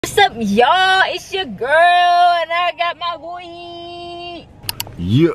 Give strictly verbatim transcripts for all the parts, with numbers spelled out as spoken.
What's up, y'all? It's your girl, and I got my boy. Yeah.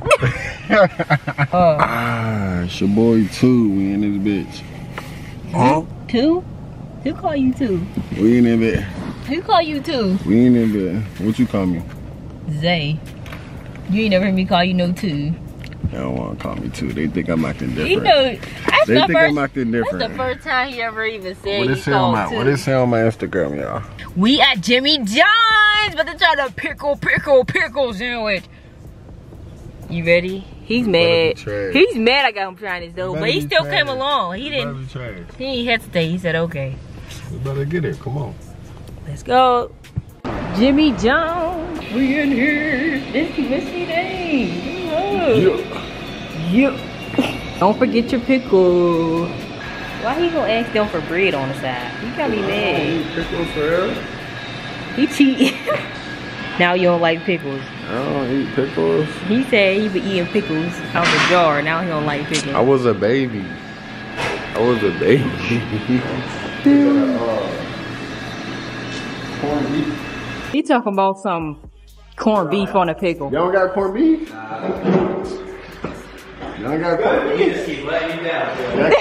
uh, ah, it's your boy too. We in this bitch. Huh? Two? Who call you two? We in this bitch. Who call you two? We in this bitch. What you call me? Zay. You ain't never heard me call you no two. They don't want to call me two. They think I'm acting different. You know, that's they the think first, I'm acting different. That's the first time he ever even said What he it say on called my two. What it say on my Instagram, y'all? We at Jimmy John's, but they try to pickle, pickle, pickle sandwich. You ready? He's mad. He's mad I got him trying this though, but he still came along. He didn't. He didn't hesitate. He said, "Okay." We better get it. Come on. Let's go. Jimmy John's. We in here. It's Missy Day. Yeah. Yeah. Don't forget your pickle. Why he gonna ask them for bread on the side? He got me mad. Pickles forever. He cheating. Now you don't like pickles. I don't eat pickles. He said he been eating pickles out the jar. Now he don't like pickles. I was a baby. I was a baby. Corned beef. He talking about some corned beef on a pickle. Y'all got corned beef? Y'all got corned beef? You just keep letting you down.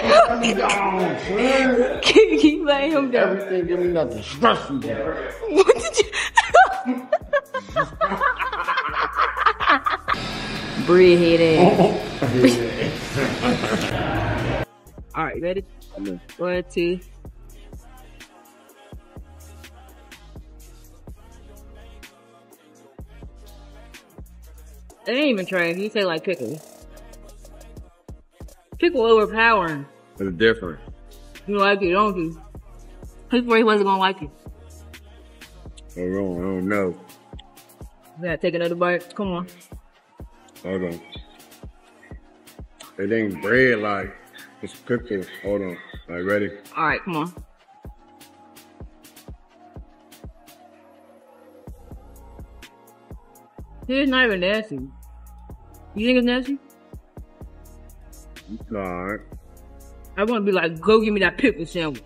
keep, keep letting him down. Everything give me nothing. Stress me. What did you? Bread head ass. Alright, ready? One, two. It ain't even trash. You say like pickle. Pickle overpowering. It's different. You like it, don't you? He thought he wasn't gonna like it. I don't, I don't know. We gotta take another bite. Come on. Hold on. It ain't bread like it's pickles. Hold on. All right, ready? All right, come on. It's not even nasty. You think it's nasty? It's all right. I want to be like, go give me that pickle sandwich.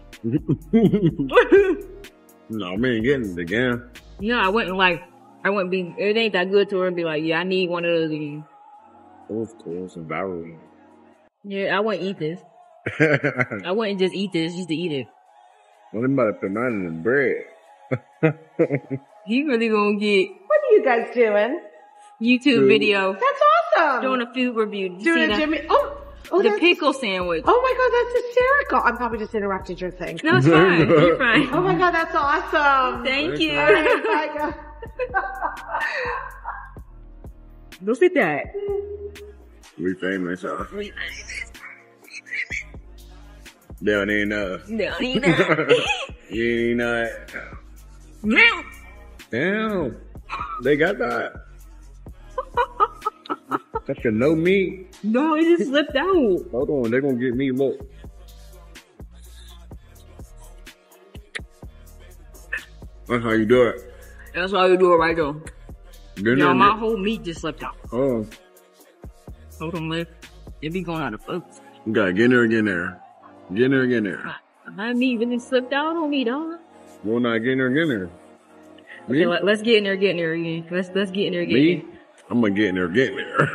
No, we ain't getting it again. You know, I wouldn't like, I wouldn't be, it ain't that good to her and be like, yeah, I need one of those again. It was cool. It's viral. Yeah, I wouldn't eat this. I wouldn't just eat this just to eat it. Well, they about to put mine in the bread. He really gonna get What are you guys doing? YouTube Dude. video That's awesome. doing a food review. Did you Doing see a that? Jimmy. Oh, oh, The that's, pickle sandwich. Oh my god, that's hysterical. I'm probably just interrupted your thing. No, it's fine. You're fine. Oh my god, that's awesome. Thank you. All right, bye, guys. Look at that. We famous, huh? They don't even know. No, you know. You ain't know it. Meow. Damn. They got that. That's a no meat. No, it just slipped out. Hold on, they're gonna get me. Look. That's how you do it. That's how you do it right there. Get in Yo, there, my get- whole meat just slipped out. Oh, Hold on, Liv. It be going out of focus. you gotta get in there, get in there. Get in there, get in there. My meat really slipped out on me, dog. Well, not get in there, get in there. Me? Okay, let, let's get in there, get in there again. Let's let's get in there, get Me? in I'm gonna get in there, get in there.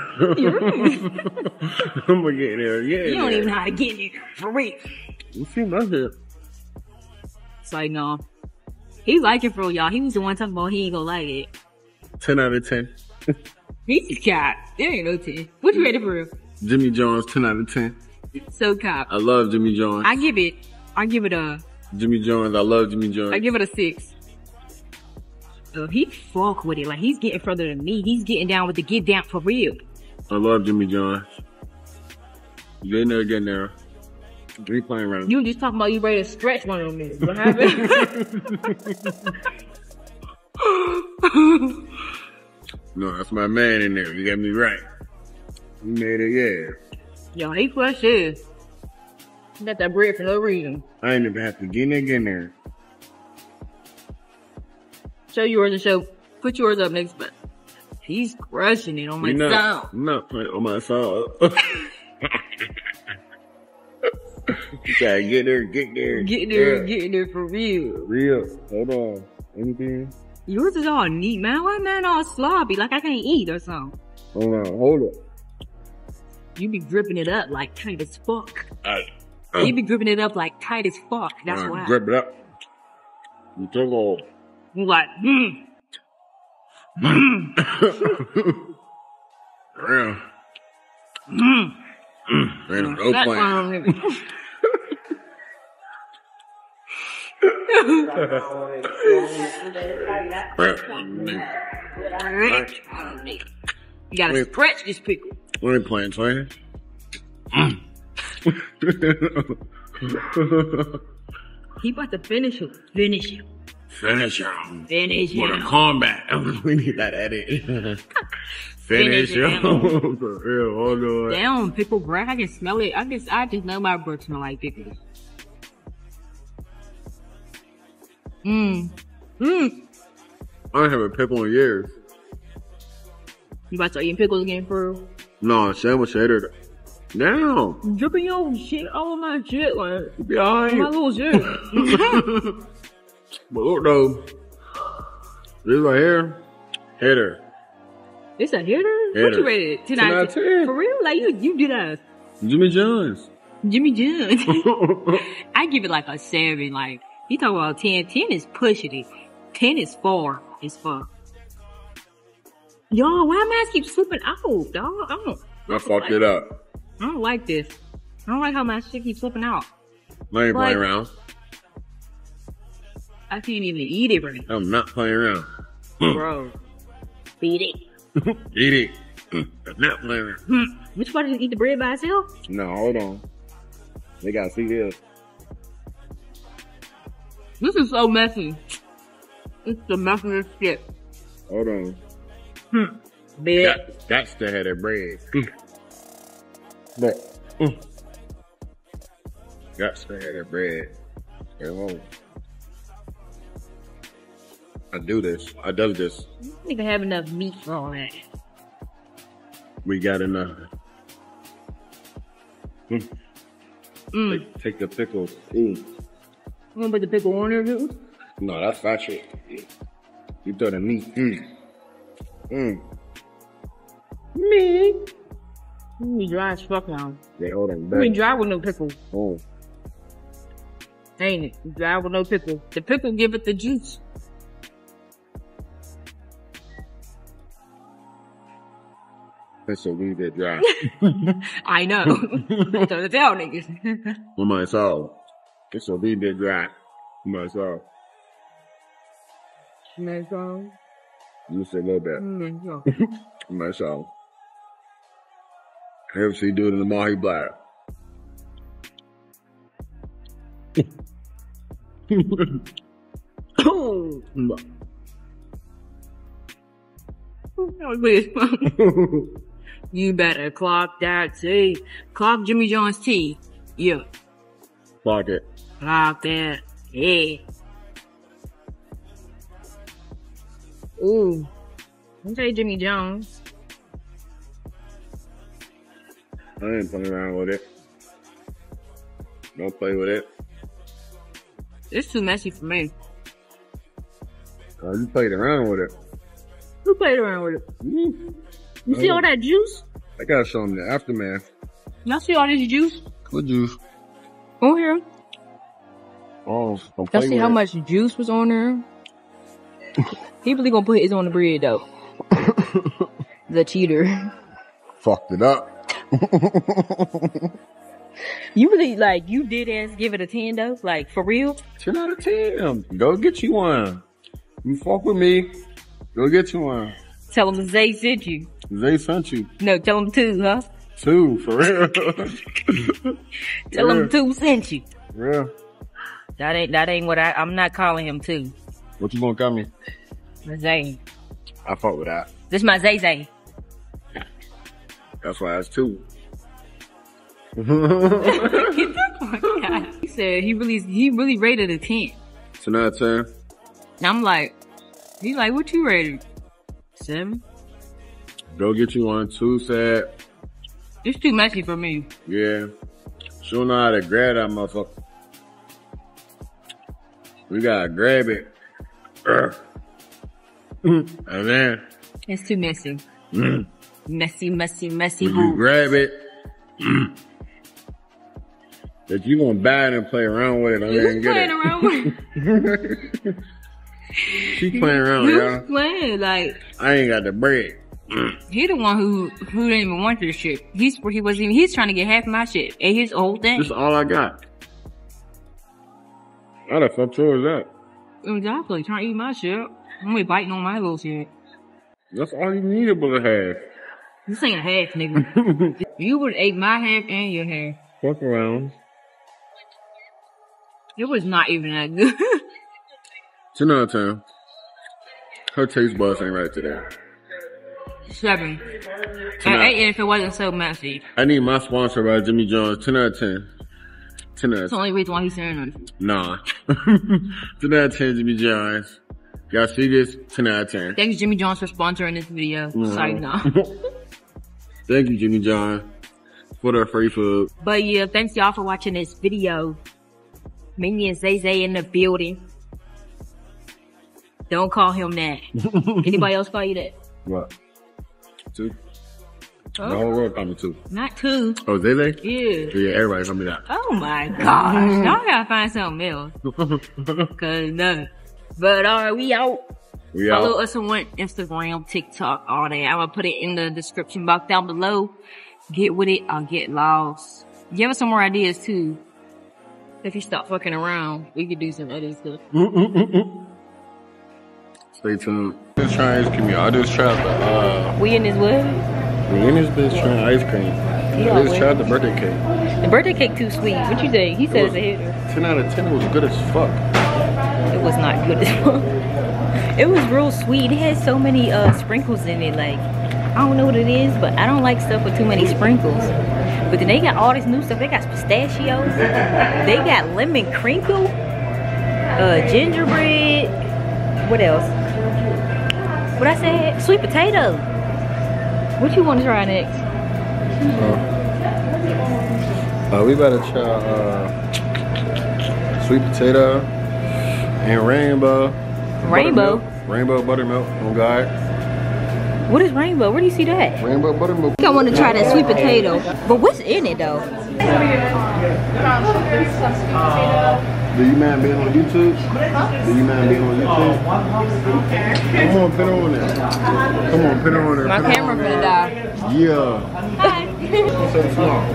I'm gonna get in there, get in there. there. You don't even know how to get in there, for real. You see my head? It's like, no. He like it for real, y'all. He was the one talking about he ain't gonna like it. ten out of ten. He's a cop. There ain't no ten. What you ready for real? Jimmy John's, ten out of ten. So cop. I love Jimmy John's. I give it, I give it a, Jimmy John's, I love Jimmy John's. I give it a six. Uh, he fuck with it. Like, he's getting further than me. He's getting down with the get down for real. I love Jimmy John's. Get in there, get in there. We playing around. You just talking about you ready to stretch one of them. What happened? No, that's my man in there. You got me right. You made it, yeah. Yo, he fresh is. He got that bread for no reason. I ain't even have to get in there, get in there. Show yours and show, put yours up next, but he's crushing it on my You not, sound. I'm not playing on my song. You gotta get there, get there. Get there, Yeah. get there for real. Real. Hold on. Anything? Yours is all neat, man. Why man all sloppy? Like I can't eat or something. Hold on, hold it. You be gripping it up like tight as fuck. Uh, uh, You be gripping it up like tight as fuck. That's uh, why. Grip it up. You took all. You like, mm. Mm. Yeah. Mm. Mm. Ain't no That point. one, you gotta Wait. stretch this pickle. We ain't playing, twin. He about to finish him. Finish him. Finish him. Finish For the him. combat. We need that edit. Finish Finish him. him. For real, hold on. Damn, pickle bread. I can smell it. I just, I just know my breath smell like pickles. Mmm. Mmm. I ain't have a pickle in years. You about to start eating pickles again, for real? No, sandwich hater. Damn. You dripping your shit all my shit, like, You be alright. my little shit. But look though. This right here. Hitter. It's a hitter? What Hitter. you rated? ten ten out out of of ten? ten. For real? Like, you, you did us. Jimmy John's. Jimmy Jones. I give it like a seven. Like, he talking about ten. ten is pushing it. ten is far as fuck. Y'all, why my ass keep slipping out, dog? I don't, I fucked it up. I don't like this. I don't like how my shit keeps slipping out. I ain't Like- playing around. I can't even eat it right. I'm not playing around. Bro. Beat it. Eat it. I'm not playing around. Hmm. Which part did you eat the bread by itself? No, hold on. They gotta see this. This is so messy. It's the messiest shit. Hold on. Hmm. Big. Got, got to have that bread. But, mm. Got to have that bread. Stay home. I do this. I do this. You don't even have enough meat for all that. We got enough. Mm. Mm. Take, take the pickles. Mm. You wanna put the pickle on there too? No, that's fat shit. You throw the meat. Mm. Mm. Me. You be dry as fuck now. They hold them You back. be dry with no pickle. Oh. Ain't it? You dry with no pickle. The pickle give it the juice. That's a wee bit dry. I know. I'm trying to tell niggas. With my soul. It's a wee bit dry. With my soul. Nice song. Just a little bit. Mm, yeah. With my soul. I ever see you do it in the Mahi Black. Oh. That was weird. You better clock that T. Clock Jimmy John's T. Yeah. Fuck it. Clock that. Yeah. Ooh. Don't say Jimmy Jones. I ain't playing around with it. Don't play with it. It's too messy for me. Uh, you played around with it. Who played around with it? Mm. You see all that juice? I gotta show them the aftermath. Y'all see all this juice? What juice? On here. Oh, don't Y'all play see with how it. much juice was on there? He really gonna put his on the bread though. The cheater. Fucked it up. You really, like, you did ass give it a ten though? Like, for real? ten out of ten. Go get you one. You fuck with me. Go get you one. Tell him Zay sent you. They sent you. No, tell him two, huh? Two, for real. Tell Yeah. him two sent you. Real. That ain't, that ain't what I, I'm not calling him two. What you gonna call me? Zay. I fuck with that. This my Zay Zay. That's why it's two. Get the fuck out. He said he really, he really rated a ten. ten out of ten. And I'm like, he's like, what you rated? Seven? Go get you one. Two said, It's too messy for me. yeah. She don't know how to grab that motherfucker. We gotta grab it. And then It's too messy. mm, Messy, messy, messy. when you grab it, mm, that you gonna buy it and play around with it. I Who's didn't get playing it. around with it? She playing around, Who's y'all. playing? Like, I ain't got the bread. he the one who who didn't even want this shit. He's he wasn't even. He's trying to get half my shit. And his whole thing. This is all I got. How the fuck true is that? Exactly. Trying to eat my shit. I'm gonna be biting on my little shit. That's all you needed was a half. This ain't a half, nigga. You would ate my half and your half. Fuck around. It was not even that good. ten out of ten. Her taste buds ain't right today. Seven. ten And out- eight if it wasn't so messy. I need my sponsor by Jimmy John's. ten out of ten. ten out That's of the ten. only reason why he's saying that. Nah. ten out of ten Jimmy John's. Y'all see this? ten out of ten. Thanks Jimmy John's for sponsoring this video. Mhm. Sorry, no. Thank you, Jimmy John, for the free food. But yeah, thanks y'all for watching this video. Minnie and Zay Zay in the building. Don't call him that. Anybody else call you that? What? Two? Oh. The whole world call me two. Not two. Oh, they they? Yeah. Yeah, everybody call me that. Oh my gosh. Y'all gotta find something else. Cause no. But alright, we out. We Follow out. us on Instagram, TikTok, all that. I'm gonna put it in the description box down below. Get with it or get lost. Give us some more ideas too. If you stop fucking around, we could do some other stuff. Stay tuned. Just trying ice cream, y'all. I just tried the, uh, We in this wood? we in this bitch trying ice cream. Yeah, I just we- tried the birthday cake. The birthday cake too sweet. What you think? He said it's a hitter. ten out of ten was good as fuck. It was not good as fuck. It was real sweet. It had so many uh sprinkles in it. Like, I don't know what it is, but I don't like stuff with too many sprinkles. But then they got all this new stuff. They got pistachios. They got lemon crinkle. Uh, gingerbread. What else? What I said? Sweet potato. What you want to try next? Uh, uh, we better try uh, sweet potato and rainbow. Rainbow? Buttermilk. Rainbow buttermilk. Oh God. What is rainbow? Where do you see that? Rainbow buttermilk. I think I want to try that sweet potato. But what's in it though? Do you mind being on YouTube? Do you mind being on YouTube? Come on, put it on there. Come on, put it on there. My put it camera on gonna there. die. Yeah. So small.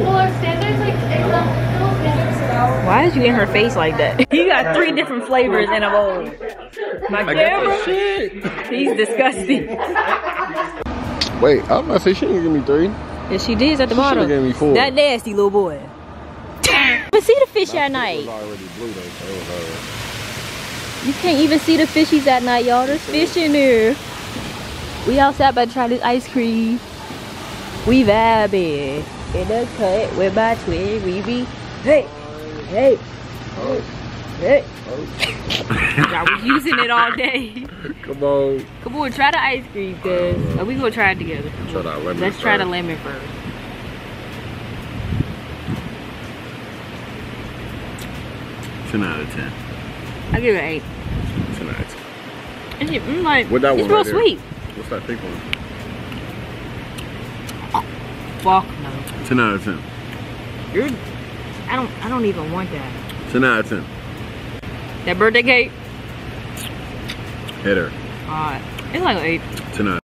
Why is you in her face like that? You got three different flavors in a bowl. My I got camera? that shit. He's disgusting. Wait, I was about to say she didn't give me three. Yes, she did at the She bottom. should've gave me four. That nasty little boy. But see the fish at night. It was already blue though, so it was alright. You can't even see the fishies at night, y'all. There's fish in there. We outside about to try this ice cream. We vibing in the cut with my twin. We be hey, hey, Oh, hey. oh. I was using it all day. Come on. Come on, try the ice cream, cuz. Or we gonna try it together. Try that lemon Let's try the first. lemon first. ten out of ten. I give it an eight. ten out of ten. It's, mm, like, What that it's one real right there? sweet. What's that pink one? Fuck no. ten out of ten. You're, I don't, I don't even want that. ten out of ten. That birthday cake? Hit her. Alright. It's like an eight. ten out of ten.